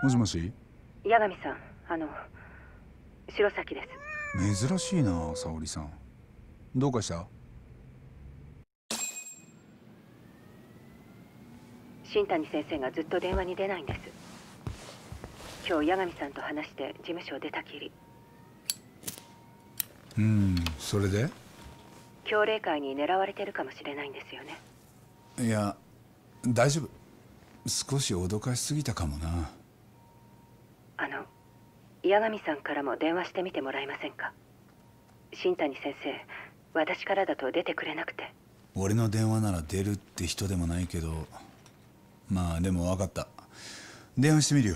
もしもし。 八神さん、白崎です。 珍しいな、沙織さん。どうかした？ 新谷先生がずっと電話に出ないんです。今日八神さんと話して事務所を出たきり。 それで？ 強霊会に狙われてるかもしれないんですよね。 いや、大丈夫。少し脅かしすぎたかもな。 八神さんからも電話してみてもらえませんか？新谷先生、私からだと出てくれなくて。 俺の電話なら出るって人でもないけど、まあでも分かった。電話してみるよ。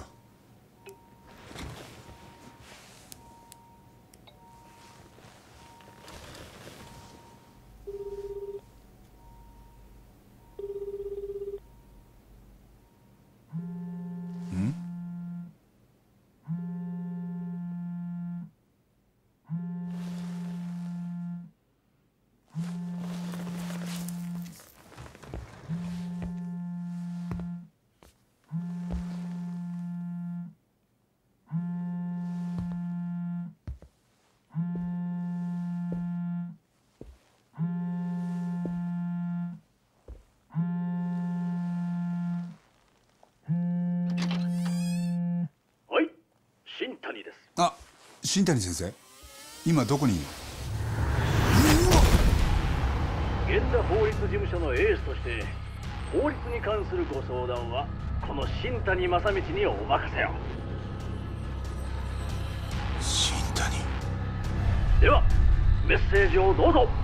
新谷です。 あ、新谷先生、今どこに？ 源田法律事務所のエースとして法律に関するご相談はこの新谷正道にお任せを。 新谷。 ではメッセージをどうぞ。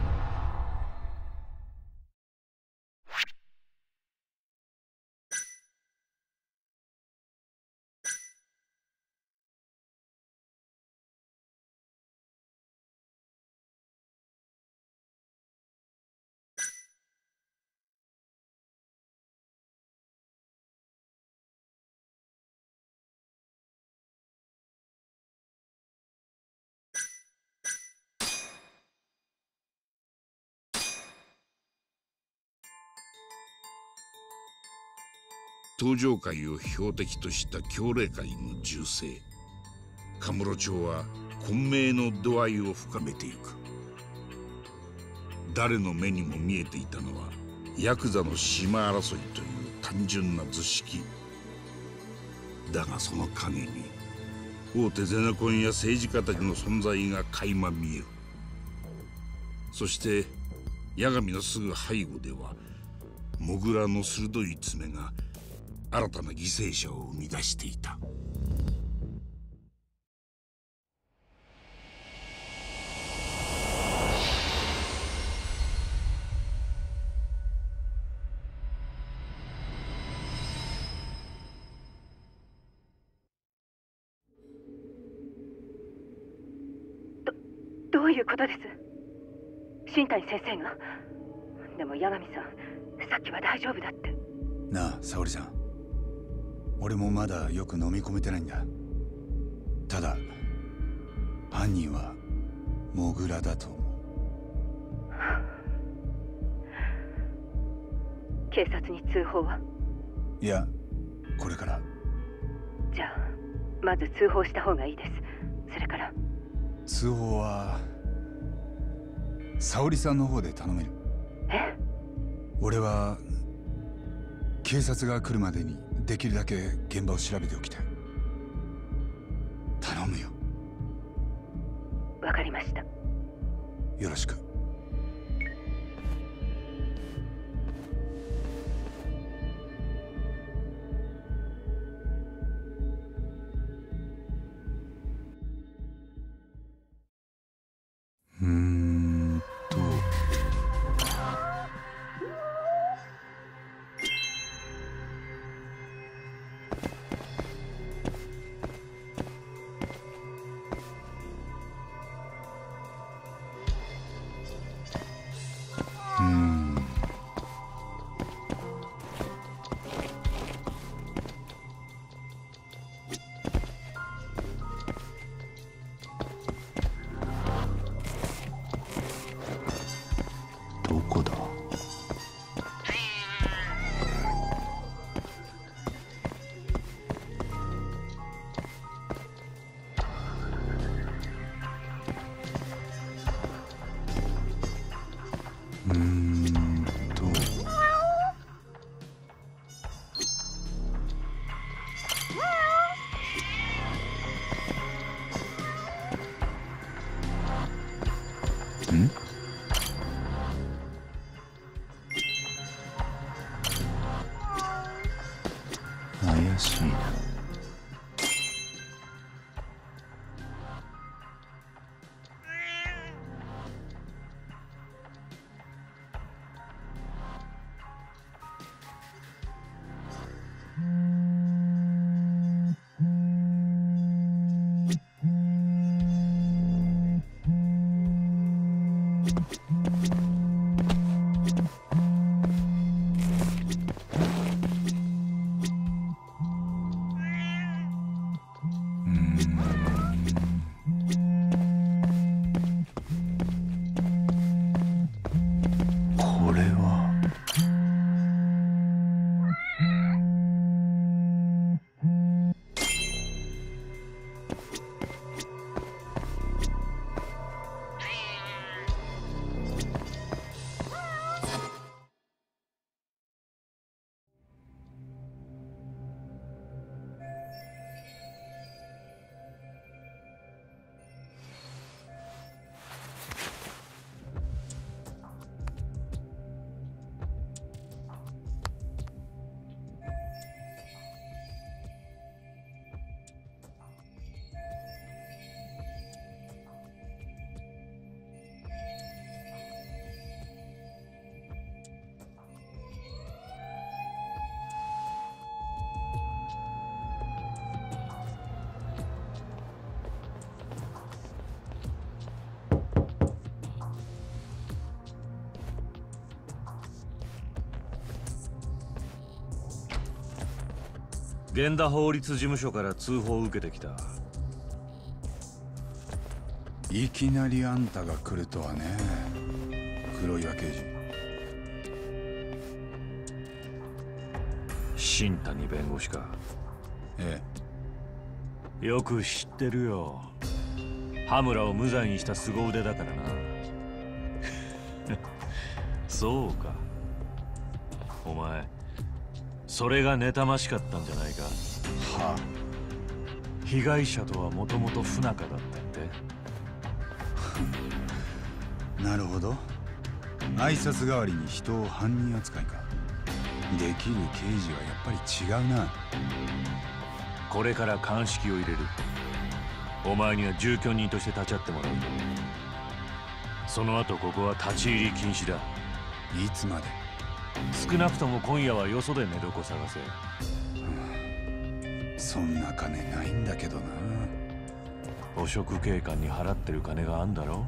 東上界を標的とした強霊界の銃声。カムロ町は混迷の度合いを深めていく。誰の目にも見えていたのはヤクザの島争いという単純な図式だが、その陰に大手ゼネコンや政治家たちの存在が垣間見える。そして八神のすぐ背後ではモグラの鋭い爪が新たな犠牲者を生み出していた。 どういうことです？新谷先生が。でも八神さん、さっきは大丈夫だって。 なあ、沙織さん。俺もまだよく飲み込めてないんだ。ただ犯人はモグラだと思う。 警察に通報は？ いや、これから。 じゃあまず通報した方がいいです。それから。 通報は沙織さんの方で頼める？ え？ 俺は警察が来るまでにできるだけ現場を調べておきたい。頼むよ。 わかりました。 よろしく。 ん？怪しいな。これは。 源田法律事務所から通報を受けてきた。 いきなりあんたが来るとはね、黒岩刑事。 新谷弁護士か。 ええ。よく知ってるよ。羽村を無罪にした凄腕だからな。そうか。お前それが妬ましかったんじゃないか。 はあ。 被害者とはもともと不仲だったって。 なるほど。挨拶代わりに人を犯人扱いか。できる刑事はやっぱり違うな。 これから鑑識を入れる。お前には住居人として立ち会ってもらう。その後ここは立ち入り禁止だ。 いつまで？ 少なくとも今夜はよそで寝床探せ。 そんな金ないんだけどな。 汚職警官に払ってる金があんだろ。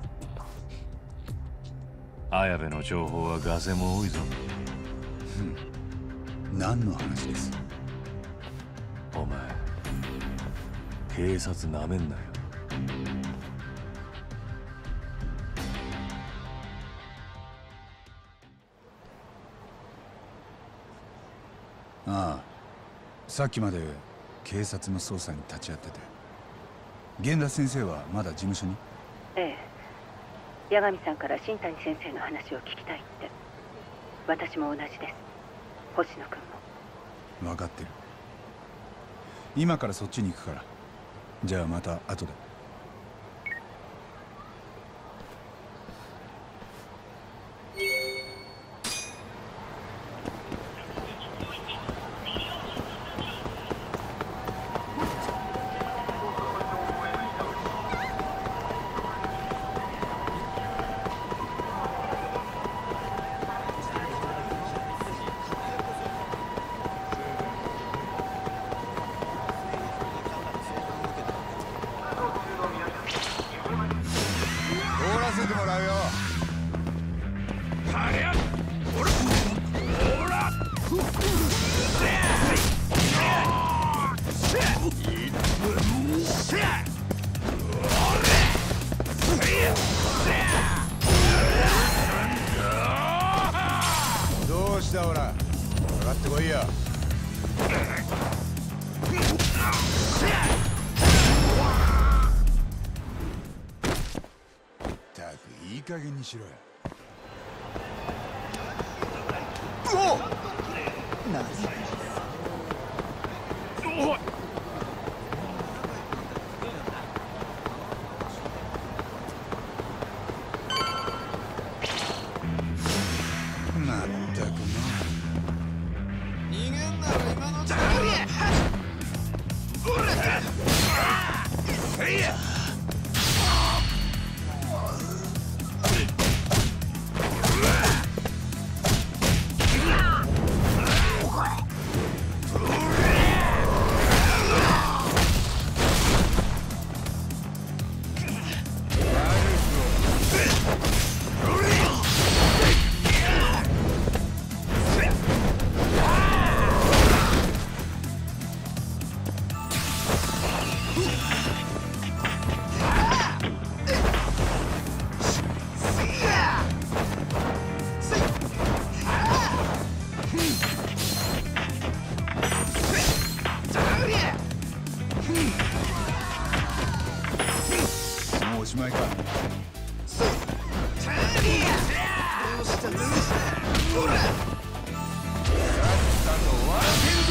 綾部の情報はガセも多いぞ。 何の話です？ お前警察なめんなよ。 ああ、さっきまで警察の捜査に立ち会ってて。源田先生はまだ事務所に？ ええ、八神さんから新谷先生の話を聞きたいって。私も同じです。星野君も。 分かってる。今からそっちに行くから。じゃあまた後で。どうしたほら、上がってこいよ。ったくいい加減にしろよ。おっ、何？おい。 しまいか。 どうしたほら、 さっさと終わらせるぞ。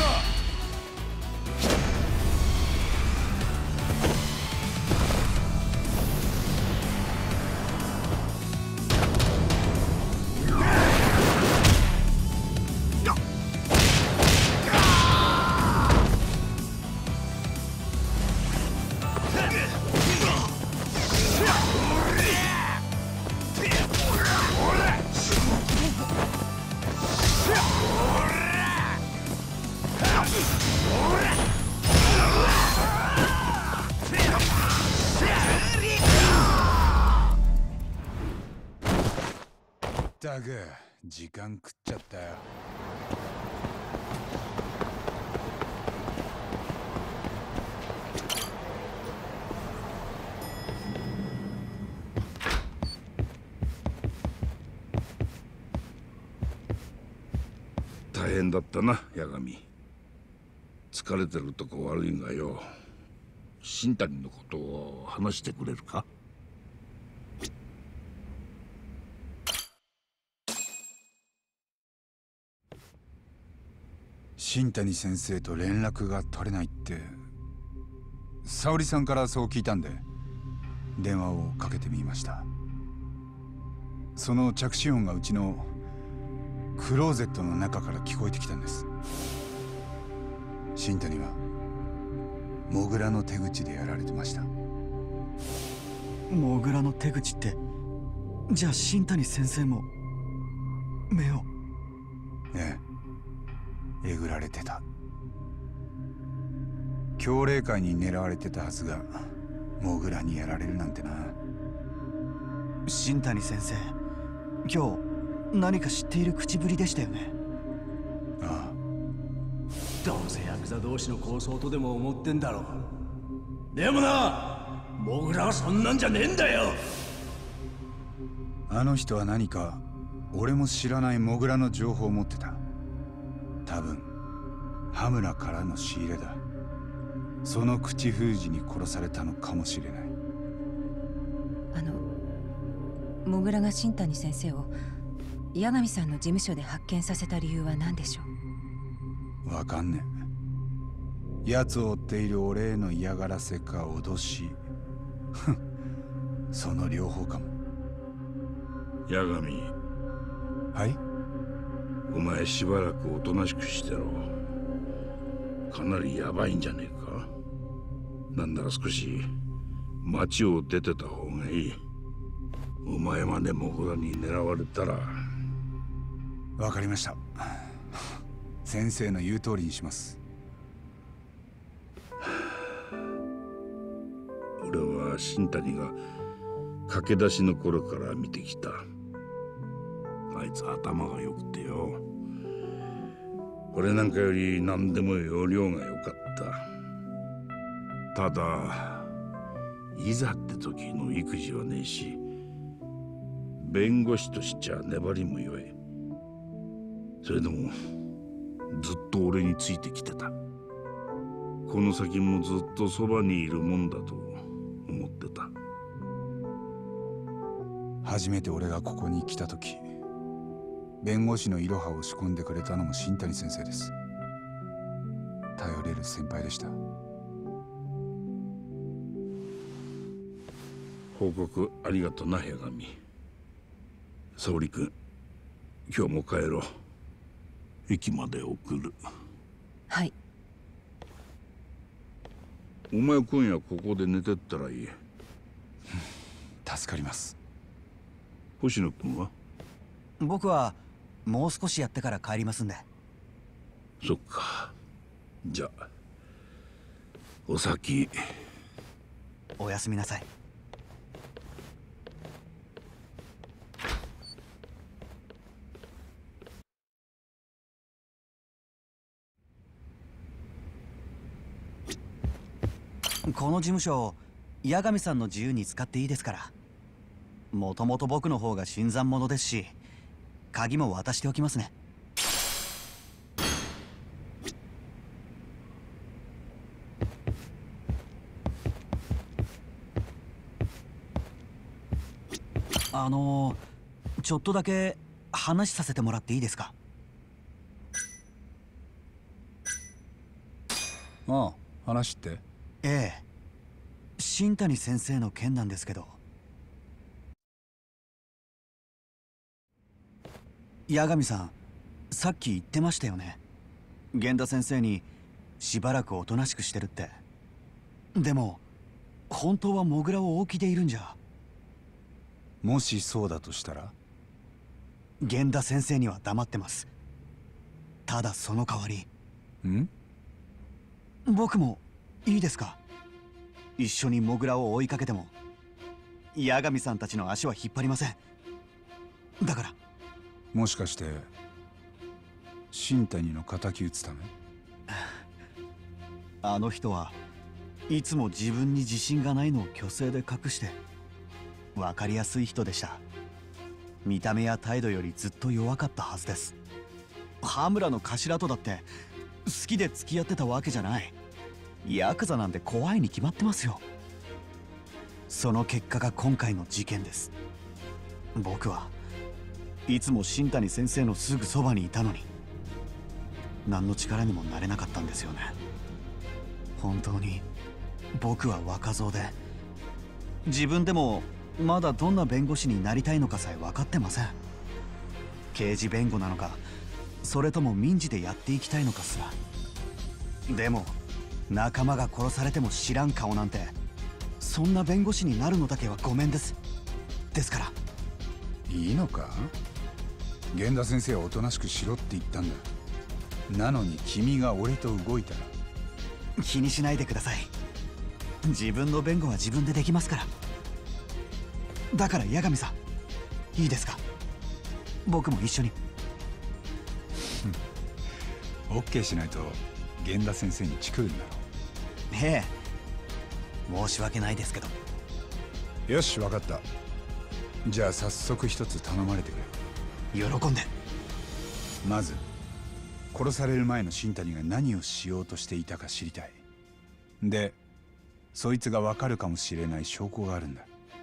ったく時間食っちゃったよ。 大変だったな、八神。疲れてるとこ悪いがよ、新谷のことを話してくれるか？ 新谷先生と連絡が取れないって沙織さんからそう聞いたんで電話をかけてみました。その着信音がうちのクローゼットの中から聞こえてきたんです。新谷はモグラの手口でやられてました。 モグラの手口って、じゃあ新谷先生も目を？ ええ、えぐられてた。強霊界に狙われてたはずがモグラにやられるなんてな。 新谷先生、今日何か知っている口ぶりでしたよね。 ああ、 どうせヤクザ同士の抗争とでも思ってんだろう。でもな、モグラはそんなんじゃねえんだよ。 あの人は何か俺も知らないモグラの情報を持ってた。多分羽村からの仕入れだ。その口封じに殺されたのかもしれない。 モグラが新谷先生を八神さんの事務所で発見させた理由は何でしょう？ わかんねえ。奴を追っている俺への嫌がらせか脅しその両方かも。 八神、 はい。 お前しばらくおとなしくしてろ。かなりヤバいんじゃねえか。なんなら少し町を出てた方がいい。お前までモグラに狙われたら。 わかりました。先生の言う通りにします。 俺は新谷が駆け出しの頃から見てきた。あいつ頭が良くてよ、俺なんかより何でも要領が良かった。ただいざって時の育児はねえし、弁護士としちゃ粘りも弱い。それでもずっと俺についてきてた。この先もずっとそばにいるもんだと思ってた。 初めて俺がここに来た時、弁護士のイロハを仕込んでくれたのも新谷先生です。頼れる先輩でした。 報告ありがとな、八神。沙織君、今日も帰ろう。駅まで送る。 はい。 お前今夜ここで寝てったらいい。 助かります。 星野君は？ 僕はもう少しやってから帰りますんで。 そっか。じゃあお先。 おやすみなさい。この事務所、八神さんの自由に使っていいですから。もともと僕の方が新参者ですし、鍵も渡しておきますね。 ちょっとだけ話させてもらっていいですか？ ああ、話って。 ええ、新谷先生の件なんですけど。八神さん、さっき言ってましたよね。源田先生にしばらくおとなしくしてるって。でも本当はモグラを大木でいるんじゃ。 もしそうだとしたら？ 源田先生には黙ってます。ただその代わり。僕もいいですか？一緒にモグラを追いかけても八神さんたちの足は引っ張りません。だから。 もしかして新谷の敵討つため？ あの人はいつも自分に自信がないのを虚勢で隠して分かりやすい人でした。見た目や態度よりずっと弱かったはずです。羽村の頭とだって好きで付き合ってたわけじゃない。ヤクザなんて怖いに決まってますよ。その結果が今回の事件です。僕はいつも新谷先生のすぐそばにいたのに何の力にもなれなかったんですよね。本当に僕は若造で自分でもまだどんな弁護士になりたいのかさえ分かってません。刑事弁護なのかそれとも民事でやっていきたいのかすら。でも仲間が殺されても知らん顔なんてそんな弁護士になるのだけはごめんです。ですから。 いいのか？源田先生はおとなしくしろって言ったんだ。なのに君が俺と動いたら。 気にしないでください。自分の弁護は自分でできますから。だから八神さん、いいですか？僕も一緒に。 オッケーしないと源田先生にチクるんだろ。 ええ、申し訳ないですけど。 よし、分かった。じゃあ早速一つ頼まれてくれ。 喜んで。 まず殺される前の新谷が何をしようとしていたか知りたい。でそいつが分かるかもしれない証拠があるんだ。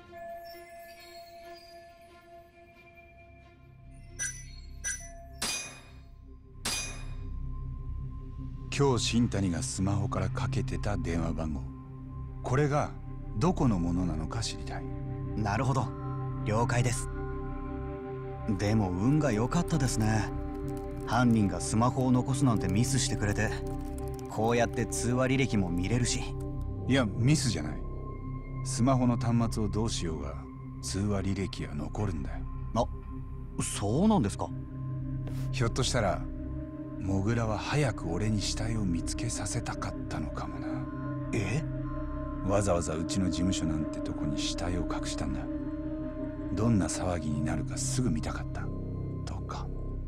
今日新谷がスマホからかけてた電話番号、これがどこのものなのか知りたい。 なるほど、了解です。でも運が良かったですね。犯人がスマホを残すなんてミスしてくれて、こうやって通話履歴も見れるし。 いや、ミスじゃない。スマホの端末をどうしようが通話履歴は残るんだよ。 あ、そうなんですか。 ひょっとしたらモグラは早く俺に死体を見つけさせたかったのかもな。 え？ わざわざうちの事務所なんてとこに死体を隠したんだ。どんな騒ぎになるかすぐ見たかったとか。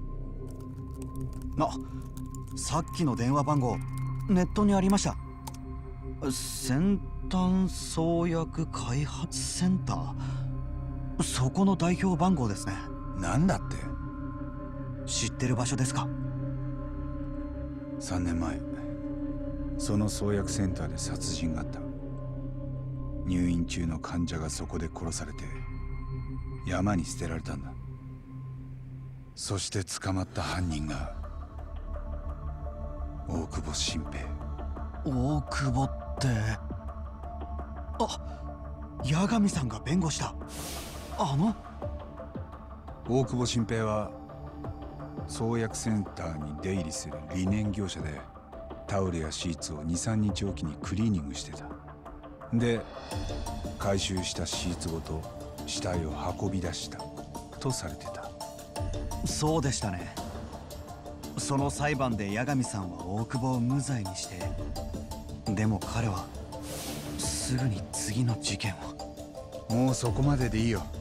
さっきの電話番号ネットにありました。先端創薬開発センター、そこの代表番号ですね。 なんだって？ 知ってる場所ですか ？3年前その創薬センターで殺人があった。入院中の患者がそこで殺されて山に捨てられたんだ。そして捕まった犯人が大久保新平。 大久保って、八神さんが弁護した大久保新平は創薬センターに出入りする理念業者で、タオルやシーツを 2,3 日おきにクリーニングしてた。で回収したシーツごと死体を運び出したとされてた。 そうでしたね。その裁判で八神さんは大久保を無罪にして、でも彼はすぐに次の事件を。 もうそこまででいいよ。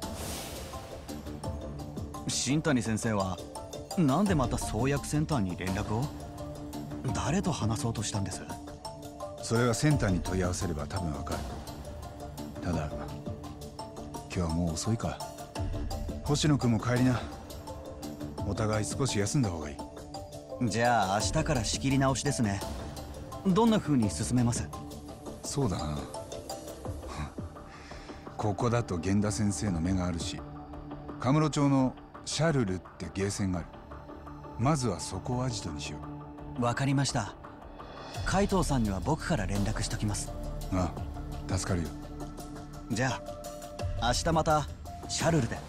新谷先生はなんでまた創薬センターに連絡を？誰と話そうとしたんです？ それはセンターに問い合わせれば多分わかる。ただ今日はもう遅いか。星野君も帰りな。お互い少し休んだ方がいい。 じゃあ明日から仕切り直しですね。どんな風に進めます？ そうだなここだと源田先生の目があるし、カムロ町のシャルルってゲーセンがある。まずはそこをアジトにしよう。わかりました。海藤さんには僕から連絡しときます。 ああ、助かるよ。 じゃあ明日またシャルルで。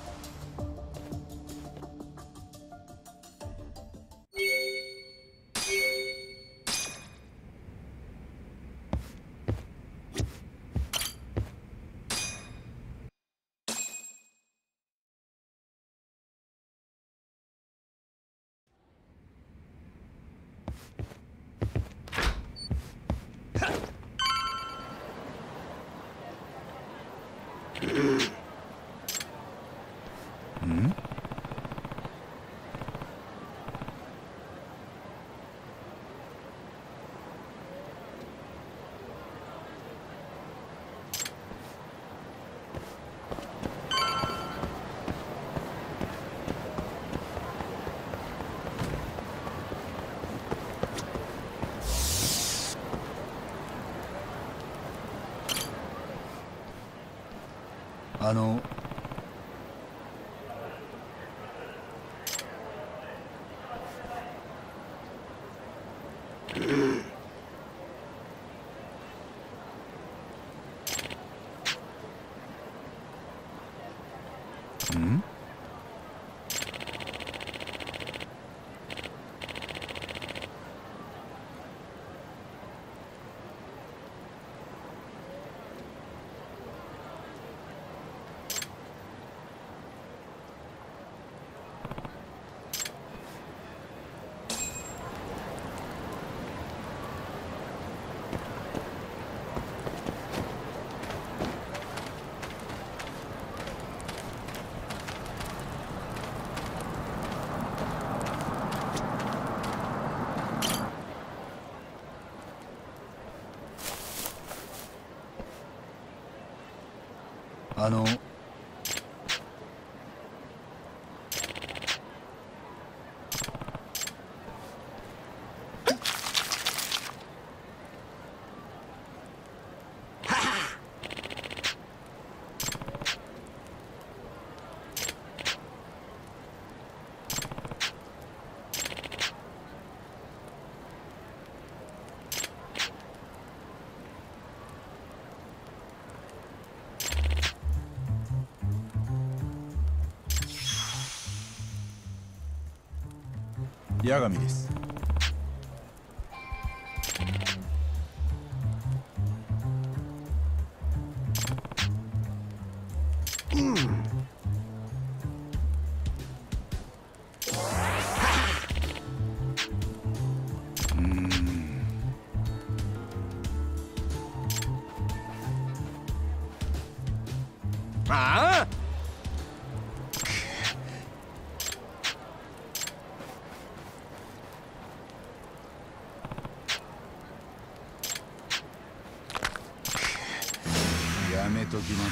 八神です。やめときなって。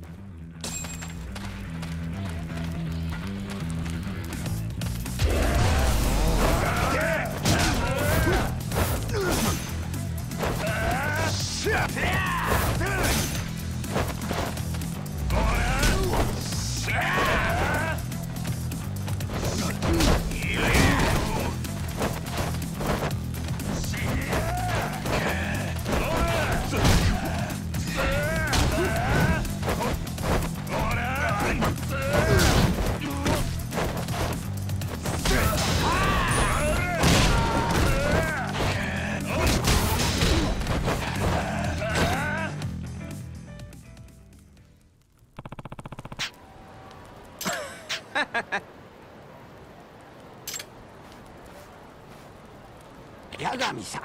八神さん。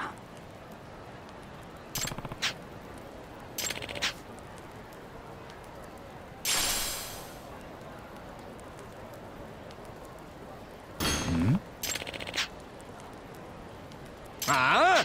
ああ。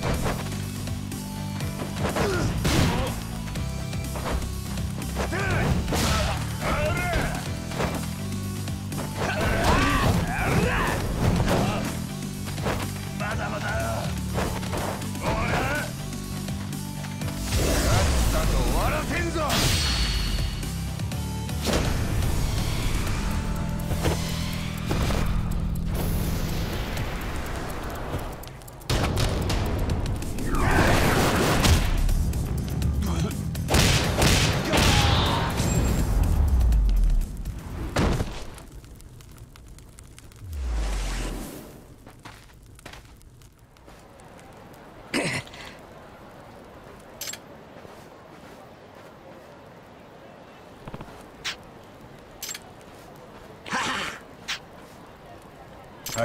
はい。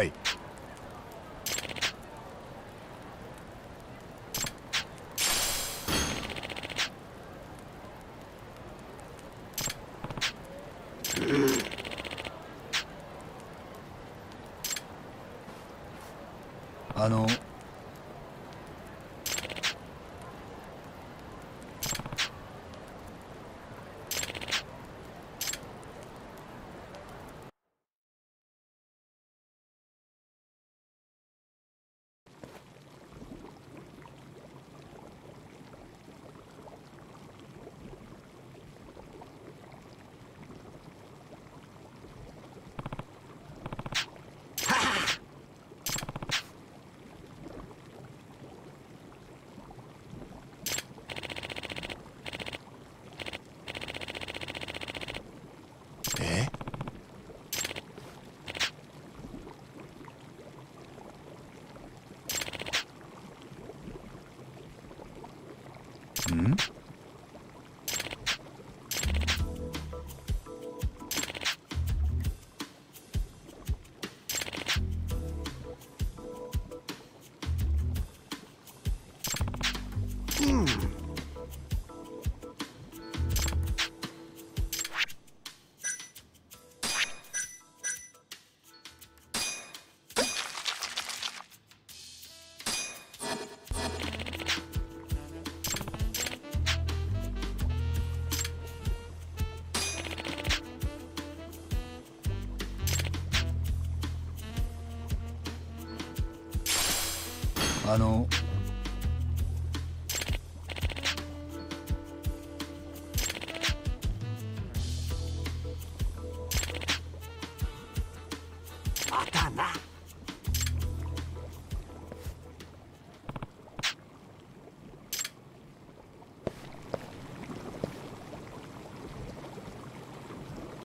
ん？